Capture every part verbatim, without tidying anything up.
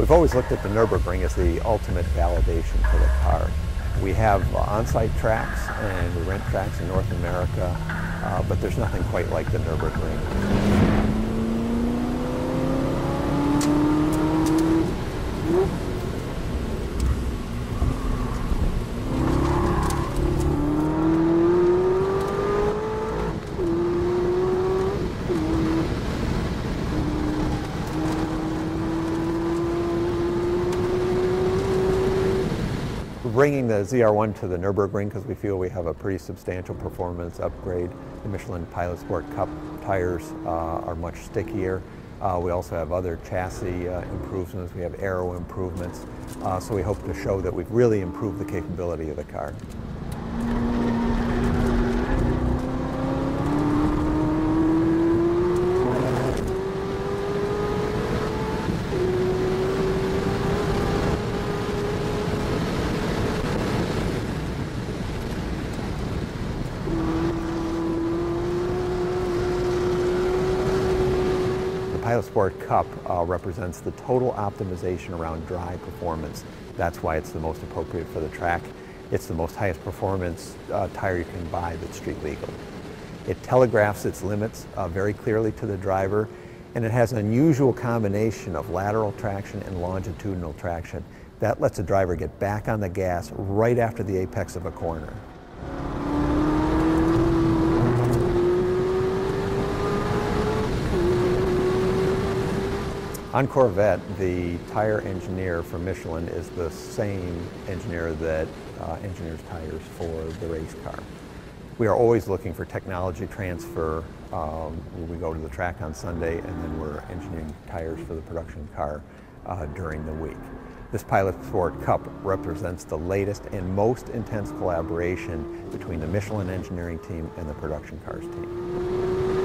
We've always looked at the Nürburgring as the ultimate validation for the car. We have uh, on-site tracks and we rent tracks in North America, uh, but there's nothing quite like the Nürburgring. We're bringing the Z R one to the Nürburgring because we feel we have a pretty substantial performance upgrade. The Michelin Pilot Sport Cup tires uh, are much stickier. Uh, we also have other chassis uh, improvements. We have aero improvements. Uh, so we hope to show that we've really improved the capability of the car. The Pilot Sport Cup uh, represents the total optimization around dry performance. That's why it's the most appropriate for the track. It's the most highest performance uh, tire you can buy that's street legal. It telegraphs its limits uh, very clearly to the driver, and it has an unusual combination of lateral traction and longitudinal traction. That lets the driver get back on the gas right after the apex of a corner. On Corvette, the tire engineer for Michelin is the same engineer that uh, engineers tires for the race car. We are always looking for technology transfer um, when we go to the track on Sunday, and then we're engineering tires for the production car uh, during the week. This Pilot Sport Cup represents the latest and most intense collaboration between the Michelin engineering team and the production cars team.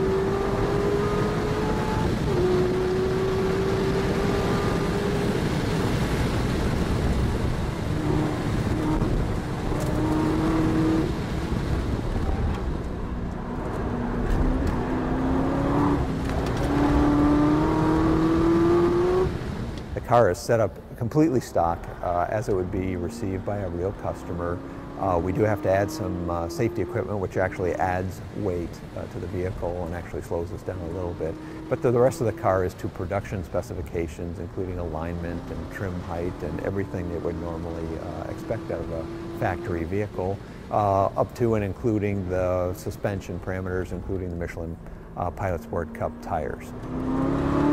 The car is set up completely stock uh, as it would be received by a real customer. Uh, we do have to add some uh, safety equipment, which actually adds weight uh, to the vehicle and actually slows us down a little bit. But the, the rest of the car is to production specifications, including alignment and trim height and everything that would normally uh, expect out of a factory vehicle, uh, up to and including the suspension parameters, including the Michelin uh, Pilot Sport Cup tires.